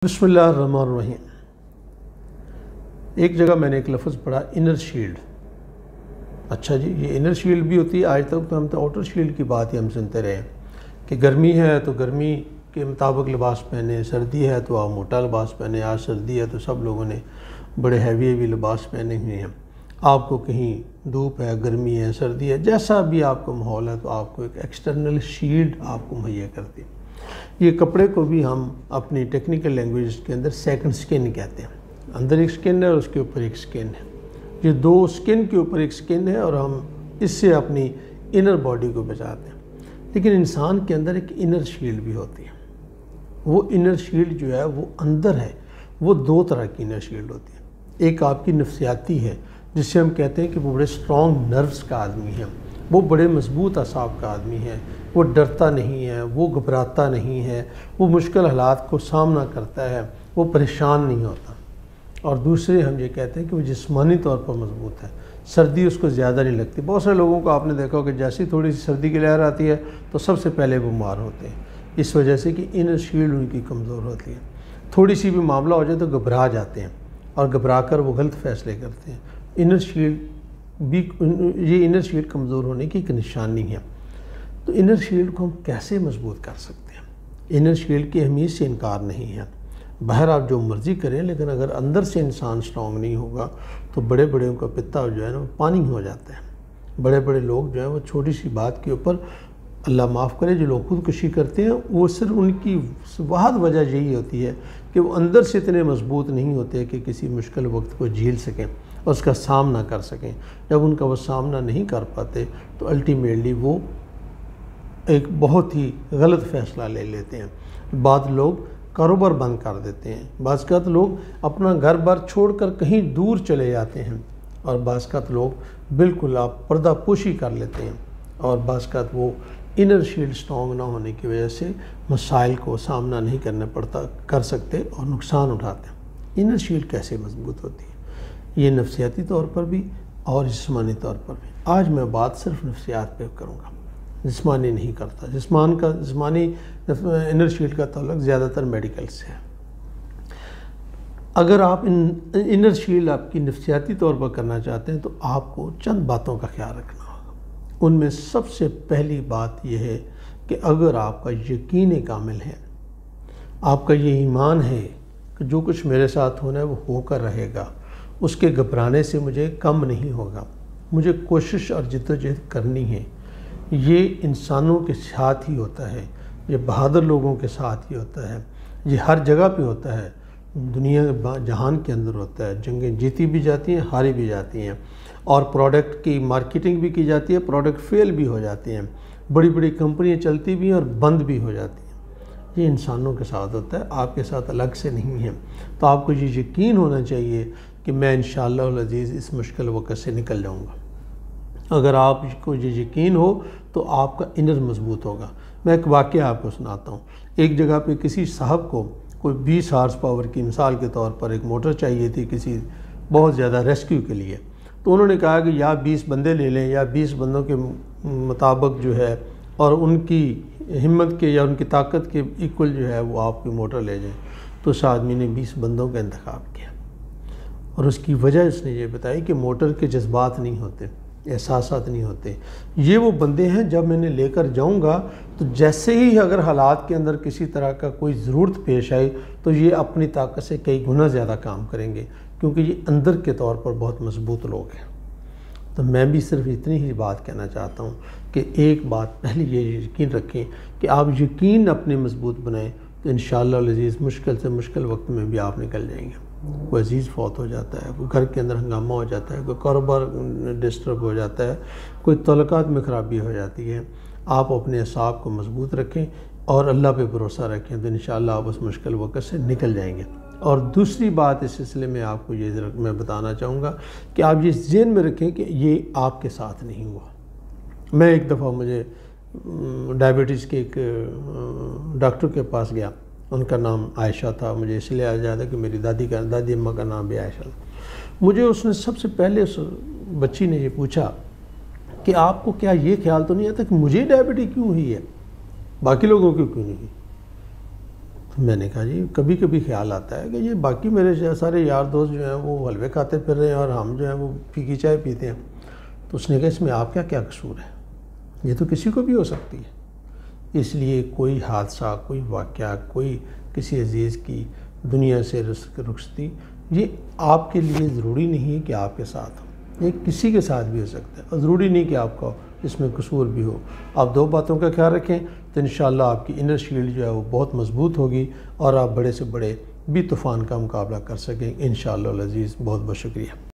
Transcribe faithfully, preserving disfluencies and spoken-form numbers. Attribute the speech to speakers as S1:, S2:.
S1: बिस्मिल्लाहिर्रहमानिर्रहीम। एक जगह मैंने एक लफ्ज़ पढ़ा, इनर शील्ड। अच्छा जी, ये इनर शील्ड भी होती है। आज तक तो हम तो आउटर शील्ड की बात ही हम सुनते रहे कि गर्मी है तो गर्मी के मुताबिक लिबास पहने, सर्दी है तो आप मोटा लिबास पहने। आज सर्दी है तो सब लोगों ने बड़े हैवी हैवी लिबास पहने हुए हैं। आपको कहीं धूप है, गर्मी है, सर्दी है, जैसा भी आपको माहौल है तो आपको एक एक्सटर्नल शील्ड आपको मुहैया करती है। ये कपड़े को भी हम अपनी टेक्निकल लैंग्वेज के अंदर सेकंड स्किन कहते हैं। अंदर एक स्किन है और उसके ऊपर एक स्किन है। ये दो स्किन के ऊपर एक स्किन है और हम इससे अपनी इनर बॉडी को बचाते हैं। लेकिन इंसान के अंदर एक इनर शील्ड भी होती है। वो इनर शील्ड जो है वो अंदर है। वो दो तरह की इनर शील्ड होती है। एक आपकी नफ्सियाती है, जिससे हम कहते हैं कि वो बड़े स्ट्रॉन्ग नर्व्स का आदमी है, वो बड़े मजबूत असाब का आदमी है, वो डरता नहीं है, वो घबराता नहीं है, वो मुश्किल हालात को सामना करता है, वो परेशान नहीं होता। और दूसरे हम ये कहते हैं कि वो जिस्मानी तौर पर मजबूत है, सर्दी उसको ज़्यादा नहीं लगती। बहुत सारे लोगों को आपने देखा हो कि जैसी थोड़ी सी सर्दी की लहर आती है तो सबसे पहले बीमार होते हैं, इस वजह से कि इनर शील्ड उनकी कमज़ोर होती है। थोड़ी सी भी मामला हो जाए तो घबरा जाते हैं और घबरा कर वो गलत फ़ैसले करते हैं। इनर शील्ड भी, ये इनर शील्ड कमज़ोर होने की एक निशानी है। तो इनर शील्ड को हम कैसे मजबूत कर सकते हैं? इनर शील्ड की अहमियत से इनकार नहीं है। बाहर आप जो मर्ज़ी करें, लेकिन अगर अंदर से इंसान स्ट्रॉन्ग नहीं होगा तो बड़े बड़े उनका पित्ता जो है ना वो पानी हो जाता है। बड़े बड़े लोग जो हैं वो छोटी सी बात के ऊपर, अल्लाह माफ़ करे, जो लोग खुदकुशी करते हैं, वो सिर्फ उनकी वाहद वजह यही होती है कि वो अंदर से इतने मजबूत नहीं होते कि किसी मुश्किल वक्त को झेल सकें और उसका सामना कर सकें। जब उनका वो सामना नहीं कर पाते तो अल्टीमेटली वो एक बहुत ही गलत फ़ैसला ले लेते हैं। बाद लोग कारोबार बंद कर देते हैं, बाज़ लोग अपना घर बार छोड़कर कहीं दूर चले जाते हैं, और बाज़ लोग बिल्कुल आप पर्दापोशी कर लेते हैं, और बाज़ वो इनर शील्ड स्ट्रॉन्ग ना होने की वजह से मसाइल को सामना नहीं करना पड़ता कर सकते और नुकसान उठाते हैं। इनर शील्ड कैसे मजबूत होती है? ये नफ्सियाती तौर पर भी और जिस्मानी तौर पर भी। आज मैं बात सिर्फ नफ्सियात पे करूँगा, जिस्मानी नहीं करता। जिस्मान का जिस्मानी इनर शील्ड का ताल्लुक ज़्यादातर मेडिकल से है। अगर आप इन इनर शील्ड आपकी नफ्सियाती तौर पर करना चाहते हैं तो आपको चंद बातों का ख्याल रखना होगा। उनमें सबसे पहली बात यह है कि अगर आपका यकीन कामिल है, आपका ये ईमान है कि जो कुछ मेरे साथ होना है वो होकर रहेगा, उसके घबराने से मुझे कम नहीं होगा, मुझे कोशिश और जिद्दोजहद करनी है। ये इंसानों के साथ ही होता है, ये बहादुर लोगों के साथ ही होता है, ये हर जगह पे होता है, दुनिया जहान के अंदर होता है। जंगें जीती भी जाती हैं, हारी भी जाती हैं, और प्रोडक्ट की मार्केटिंग भी की जाती है, प्रोडक्ट फेल भी हो जाते हैं, बड़ी बड़ी कंपनियां चलती भी हैं और बंद भी हो जाती हैं। ये इंसानों के साथ होता है, आपके साथ अलग से नहीं है। तो आपको ये यकीन होना चाहिए कि मैं इंशाअल्लाह अज़ीज़ इस मुश्किल वक़्त से निकल जाऊँगा। अगर आपको ये यकीन हो तो आपका इनर मजबूत होगा। मैं एक वाक़या आपको सुनाता हूँ। एक जगह पे किसी साहब को कोई बीस हार्स पावर की, मिसाल के तौर पर, एक मोटर चाहिए थी किसी बहुत ज़्यादा रेस्क्यू के लिए। तो उन्होंने कहा कि या बीस बंदे ले लें या बीस बंदों के मुताबिक जो है और उनकी हिम्मत के या उनकी ताकत के इक्वल जो है वो आपकी मोटर ले जाएँ। तो उस आदमी ने बीस बंदों का इंतखाब किया, और उसकी वजह उसने ये बताई कि मोटर के जज्बात नहीं होते, एहसासात नहीं होते। ये वो बंदे हैं जब मैंने लेकर जाऊंगा तो जैसे ही अगर हालात के अंदर किसी तरह का कोई ज़रूरत पेश आई तो ये अपनी ताकत से कई गुना ज़्यादा काम करेंगे, क्योंकि ये अंदर के तौर पर बहुत मजबूत लोग हैं। तो मैं भी सिर्फ इतनी ही बात कहना चाहता हूँ कि एक बात पहले ये यकीन रखें कि आप यकीन अपने मजबूत बनाएं तो इंशाअल्लाह अज़ीज़ मुश्किल से मुश्किल वक्त में भी आप निकल जाएंगे। कोई अजीज़ फौत हो जाता है, कोई घर के अंदर हंगामा हो जाता है, कोई कारोबार डिस्टर्ब हो जाता है, कोई तल्लुकात में ख़राबी हो जाती है, आप अपने असाब को मजबूत रखें और अल्लाह पे भरोसा रखें तो इंशाअल्लाह आप उस मुश्किल वक़्त से निकल जाएंगे। और दूसरी बात इस सिलसिले में आपको ये मैं बताना चाहूँगा कि आप ये ज़हन में रखें कि ये आपके साथ नहीं हुआ। मैं एक दफ़ा मुझे डायबिटीज़ के एक डॉक्टर के पास गया, उनका नाम आयशा था। मुझे इसलिए याद याद है कि मेरी दादी का दादी अम्मा का नाम भी आयशा था। मुझे उसने सबसे पहले उस बच्ची ने ये पूछा कि आपको क्या ये ख्याल तो नहीं आता कि मुझे डायबिटीज़ क्यों हुई है, बाकी लोगों को क्यों नहीं हुई? तो मैंने कहा जी कभी कभी ख्याल आता है कि ये बाकी मेरे सारे यार दोस्त जो हैं वो हलवे खाते फिर रहे हैं और हम जो हैं वो फीकी चाय पीते हैं। तो उसने कहा इसमें आपका क्या कसूर है, ये तो किसी को भी हो सकती है। इसलिए कोई हादसा, कोई वाक़या, कोई किसी अजीज़ की दुनिया से रुखसती, ये आपके लिए ज़रूरी नहीं है कि आपके साथ हो, ये किसी के साथ भी हो सकता है और ज़रूरी नहीं कि आपका इसमें कसूर भी हो। आप दो बातों का ख्याल रखें तो इंशाअल्लाह आपकी इनर शील्ड जो है वो बहुत मजबूत होगी और आप बड़े से बड़े भी तूफ़ान का मुकाबला कर सकें इंशाअल्लाह अज़ीज़। बहुत बहुत शुक्रिया।